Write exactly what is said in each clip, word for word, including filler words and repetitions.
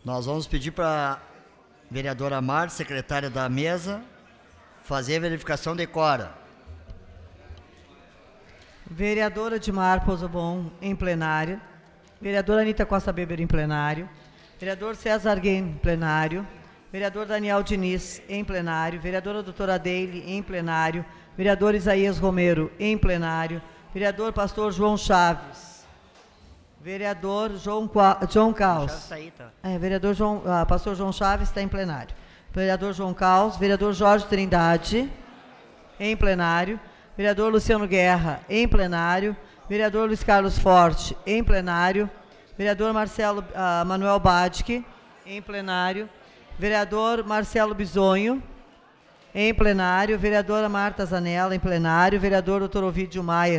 Nós vamos pedir para a vereadora Mar, secretária da mesa, fazer a verificação de quórum. Vereadora Dimar Pozobon, em plenário. Vereadora Anita Costa Beber, em plenário. Vereador César Arguem, em plenário. Vereador Daniel Diniz, em plenário. Vereadora doutora Deile, em plenário. Vereador Isaías Romero, em plenário. Vereador Pastor João Chaves. Vereador João, João Caos. É, vereador João, ah, Pastor João Chaves está em plenário. Vereador João Caos. Vereador Jorge Trindade, em plenário. Vereador Luciano Guerra, em plenário. Vereador Luiz Carlos Forte, em plenário. Vereador Marcelo uh, Manuel Badic, em plenário. Vereador Marcelo Bisonho, em plenário. Vereadora Marta Zanella, em plenário. Vereador doutor Ovidio Maier.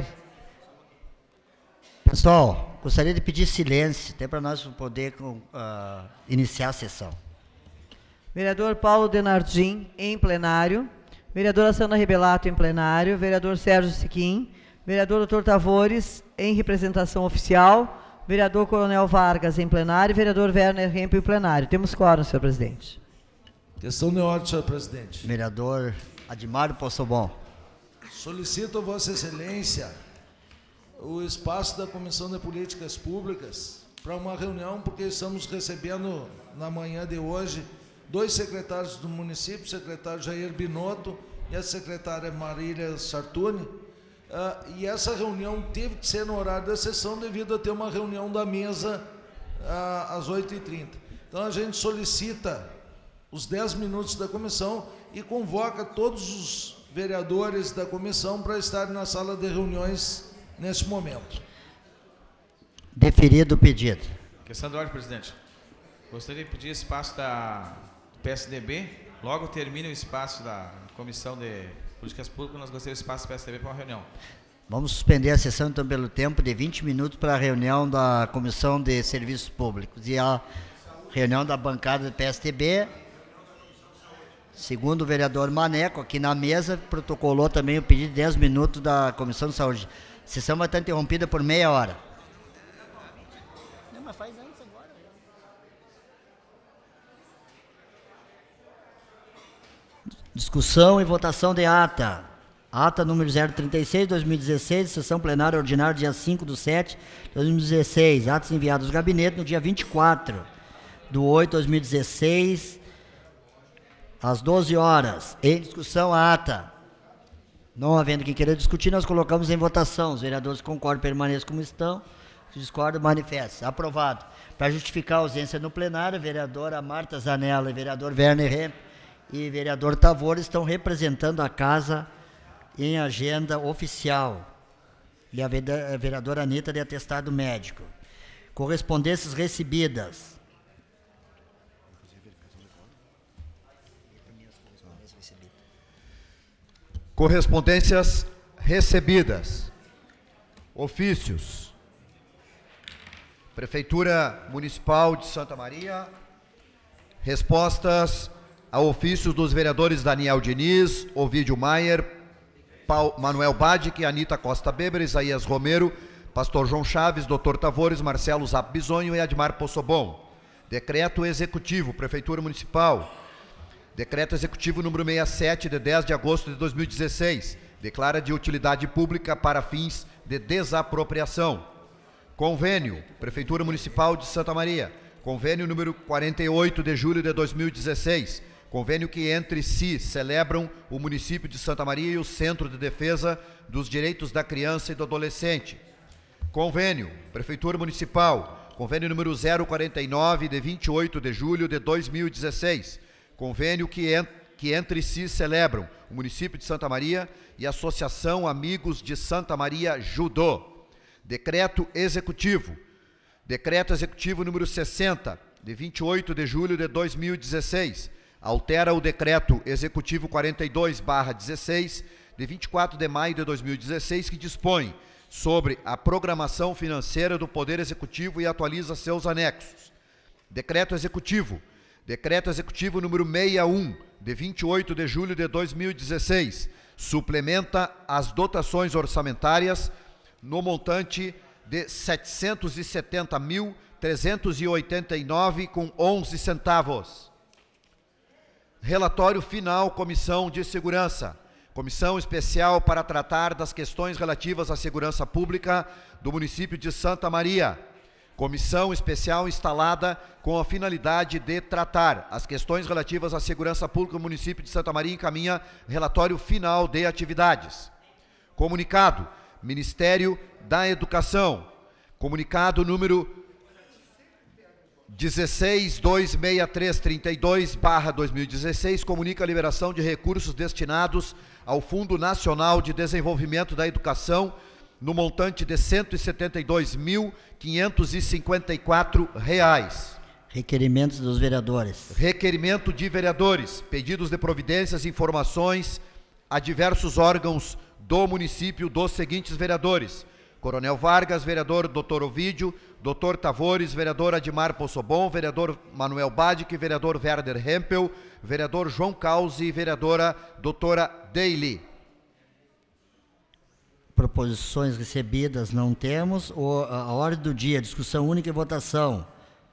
Pessoal, gostaria de pedir silêncio, até para nós poder uh, iniciar a sessão. Vereador Paulo Denardim, em plenário. Vereadora Sandra Rebelato, em plenário. Vereador Sérgio Siquim. Vereador doutor Tavores, em representação oficial. Vereador Coronel Vargas, em plenário. Vereador Werner Rempel, em plenário. Temos quórum, senhor presidente. Questão de ordem, senhor presidente. Vereador Admar Pozobon. Solicito a Vossa Excelência o espaço da Comissão de Políticas Públicas para uma reunião, porque estamos recebendo na manhã de hoje dois secretários do município, o secretário Jair Binotto e a secretária Marília Sartuni, uh, e essa reunião teve que ser no horário da sessão devido a ter uma reunião da mesa uh, às oito e trinta. Então a gente solicita os dez minutos da comissão e convoca todos os vereadores da comissão para estarem na sala de reuniões nesse momento. Deferido o pedido. Questão de ordem, presidente. Gostaria de pedir espaço da P S D B. Logo termina o espaço da Comissão de Políticas Públicas, nós gostaríamos do espaço da P S D B para uma reunião. Vamos suspender a sessão, então, pelo tempo de vinte minutos para a reunião da Comissão de Serviços Públicos. E a reunião da bancada do P S D B, segundo o vereador Maneco, aqui na mesa, protocolou também o pedido de dez minutos da Comissão de Saúde. A sessão vai estar interrompida por meia hora. Não, mas faz antes agora. Discussão e votação de ata. Ata número zero trinta e seis, dois mil e dezesseis, sessão plenária ordinária, dia cinco do sete de dois mil e dezesseis. Atos enviados ao gabinete no dia vinte e quatro do oito de dois mil e dezesseis, às doze horas. Em discussão, a ata. Não havendo quem queira discutir, nós colocamos em votação. Os vereadores concordam, permaneçam como estão. Se discordam, manifestam. Aprovado. Para justificar a ausência no plenário, a vereadora Marta Zanella e vereador Werner Rempel e vereador Tavores estão representando a casa em agenda oficial. E a vereadora Anita de atestado médico. Correspondências recebidas. Correspondências recebidas. Ofícios. Prefeitura Municipal de Santa Maria. Respostas a ofícios dos vereadores Daniel Diniz, Ovidio Maier, Paulo, Manuel Badic, Anita Costa Beber, Isaías Romero, Pastor João Chaves, doutor Tavores, Marcelo Zap Bisonho e Admar Pozobon. Decreto Executivo, Prefeitura Municipal. Decreto Executivo número sessenta e sete, de dez de agosto de dois mil e dezesseis. Declara de utilidade pública para fins de desapropriação. Convênio, Prefeitura Municipal de Santa Maria. Convênio número quarenta e oito de julho de dois mil e dezesseis. Convênio que entre si celebram o município de Santa Maria e o Centro de Defesa dos Direitos da Criança e do Adolescente. Convênio, Prefeitura Municipal. Convênio número zero quarenta e nove, de vinte e oito de julho de dois mil e dezesseis. Convênio que, en que entre si celebram o município de Santa Maria e a Associação Amigos de Santa Maria Judô. Decreto Executivo. Decreto Executivo número sessenta, de vinte e oito de julho de dois mil e dezesseis. Altera o Decreto Executivo quarenta e dois barra dezesseis, de vinte e quatro de maio de dois mil e dezesseis, que dispõe sobre a programação financeira do Poder Executivo e atualiza seus anexos. Decreto Executivo. Decreto Executivo número sessenta e um, de vinte e oito de julho de dois mil e dezesseis, suplementa as dotações orçamentárias no montante de setecentos e setenta mil, trezentos e oitenta e nove com onze centavos. Relatório final, Comissão de Segurança. Comissão especial para tratar das questões relativas à segurança pública do município de Santa Maria. Comissão especial instalada com a finalidade de tratar as questões relativas à segurança pública do município de Santa Maria encaminha relatório final de atividades. Comunicado, Ministério da Educação. Comunicado número dezesseis mil duzentos e sessenta e três trinta e dois barra dois mil e dezesseis comunica a liberação de recursos destinados ao Fundo Nacional de Desenvolvimento da Educação no montante de cento e setenta e dois mil quinhentos e cinquenta e quatro reais. Requerimentos dos vereadores. Requerimento de vereadores. Pedidos de providências e informações a diversos órgãos do município dos seguintes vereadores: Coronel Vargas, vereador doutor Ovídio, doutor Tavores, vereador Admar Possobon, vereador Manuel Badic, vereador Werder Hempel, vereador João Causi e vereadora doutora Deile. Proposições recebidas não temos. O, a ordem do dia, discussão única e votação.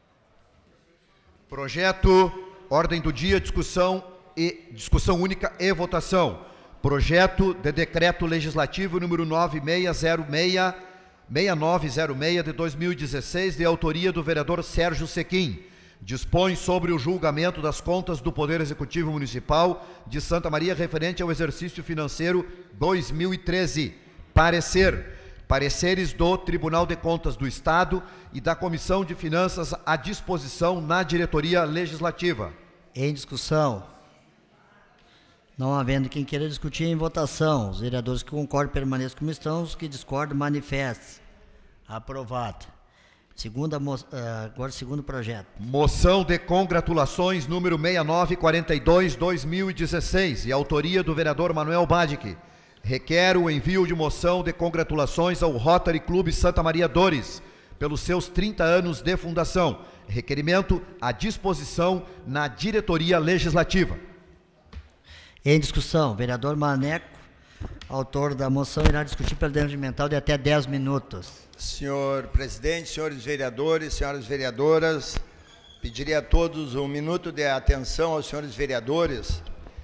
Projeto, ordem do dia, discussão e discussão única e votação. Projeto de decreto legislativo número nove seis zero seis, seis nove zero seis de dois mil e dezesseis, de autoria do vereador Sérgio Sequim. Dispõe sobre o julgamento das contas do Poder Executivo Municipal de Santa Maria referente ao exercício financeiro dois mil e treze. Parecer. Pareceres do Tribunal de Contas do Estado e da Comissão de Finanças à disposição na diretoria legislativa. Em discussão. Não havendo quem queira discutir, em votação. Os vereadores que concordam permaneçam como estão, os que discordam manifestem. Aprovado. Segunda, agora segundo projeto. Moção de congratulações número sessenta e nove quarenta e dois, dois mil e dezesseis, e autoria do vereador Manuel Badic. Requer o envio de moção de congratulações ao Rotary Clube Santa Maria Dores, pelos seus trinta anos de fundação. Requerimento à disposição na diretoria legislativa. Em discussão, vereador Maneco, autor da moção, irá discutir pela ordem mental de até dez minutos. Senhor presidente, senhores vereadores, senhoras vereadoras, pediria a todos um minuto de atenção aos senhores vereadores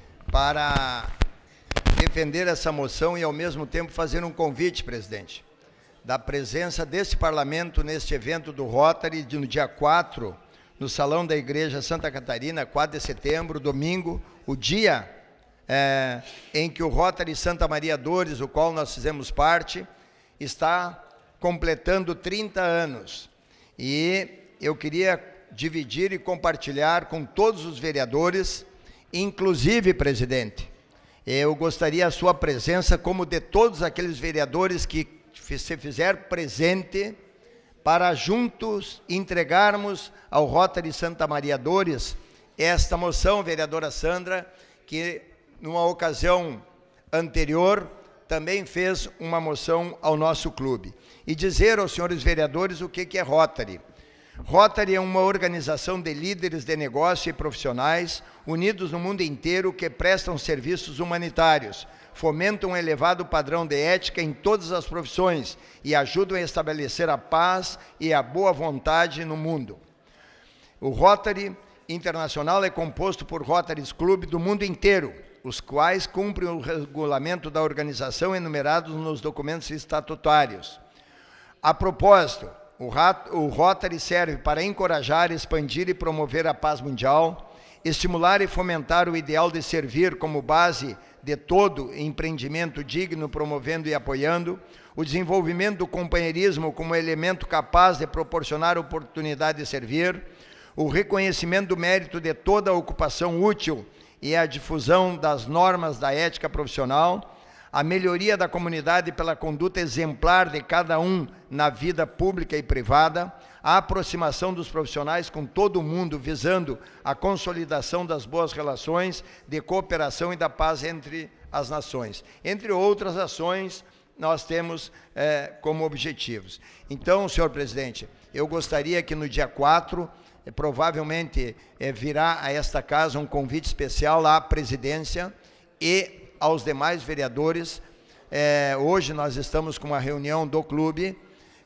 para defender essa moção e, ao mesmo tempo, fazer um convite, presidente, da presença deste parlamento neste evento do Rotary, de, no dia quatro, no Salão da Igreja Santa Catarina, quatro de setembro, domingo, o dia é, em que o Rotary Santa Maria Dores, o qual nós fizemos parte, está completando trinta anos. E eu queria dividir e compartilhar com todos os vereadores, inclusive, presidente, eu gostaria a sua presença como de todos aqueles vereadores que se fizer presente para juntos entregarmos ao Rotary Santa Maria Dores esta moção, vereadora Sandra, que numa ocasião anterior também fez uma moção ao nosso clube. E dizer aos senhores vereadores o que que é Rotary. Rotary é uma organização de líderes de negócio e profissionais unidos no mundo inteiro que prestam serviços humanitários, fomentam um elevado padrão de ética em todas as profissões e ajudam a estabelecer a paz e a boa vontade no mundo. O Rotary Internacional é composto por Rotaries Club do mundo inteiro, os quais cumprem o regulamento da organização enumerados nos documentos estatutários. A propósito, o Rotary serve para encorajar, expandir e promover a paz mundial, estimular e fomentar o ideal de servir como base de todo empreendimento digno, promovendo e apoiando, o desenvolvimento do companheirismo como elemento capaz de proporcionar oportunidade de servir, o reconhecimento do mérito de toda a ocupação útil e a difusão das normas da ética profissional, a melhoria da comunidade pela conduta exemplar de cada um na vida pública e privada, a aproximação dos profissionais com todo o mundo, visando a consolidação das boas relações de cooperação e da paz entre as nações. Entre outras ações, nós temos eh, como objetivos. Então, senhor presidente, eu gostaria que no dia quatro, eh, provavelmente eh, virá a esta casa um convite especial à presidência e aos demais vereadores. Eh, hoje nós estamos com uma reunião do clube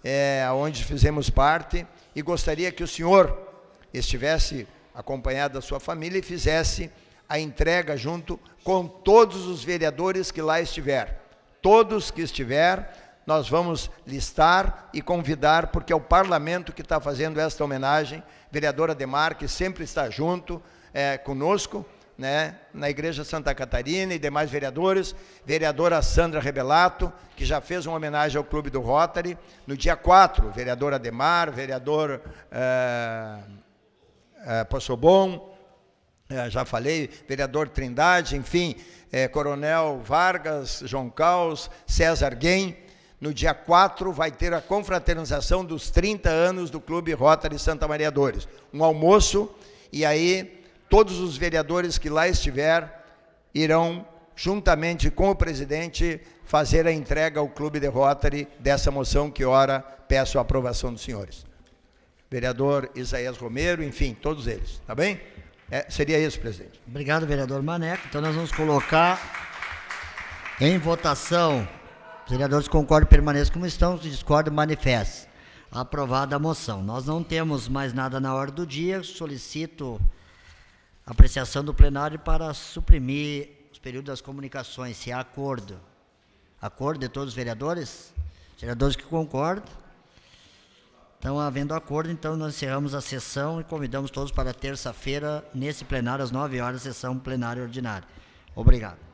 é, onde fizemos parte, e gostaria que o senhor estivesse acompanhado da sua família e fizesse a entrega junto com todos os vereadores que lá estiver. Todos que estiver, nós vamos listar e convidar, porque é o parlamento que está fazendo esta homenagem. Vereadora Ademar, que sempre está junto é, conosco, né, na Igreja Santa Catarina, e demais vereadores, vereadora Sandra Rebelato, que já fez uma homenagem ao Clube do Rotary, no dia quatro, vereador Ademar, vereador é, é, Possobon, é, já falei, vereador Trindade, enfim, é, Coronel Vargas, João Caus, César Guem. No dia quatro vai ter a confraternização dos trinta anos do Clube Rotary Santa Maria Dores, um almoço, e aí todos os vereadores que lá estiver irão, juntamente com o presidente, fazer a entrega ao Clube de Rotary dessa moção que, ora, peço a aprovação dos senhores. Vereador Isaías Romero, enfim, todos eles, tá bem? É, seria isso, presidente. Obrigado, vereador Maneco. Então nós vamos colocar em votação. Os vereadores concordam e permaneçam como estão, se discordam, manifestem. Aprovada a moção. Nós não temos mais nada na ordem do dia. Solicito a apreciação do plenário para suprimir os períodos das comunicações, se há acordo. Acordo de todos os vereadores? Os vereadores que concordam. Então, havendo acordo, então nós encerramos a sessão e convidamos todos para terça-feira, nesse plenário, às nove horas, sessão plenária ordinária. Obrigado.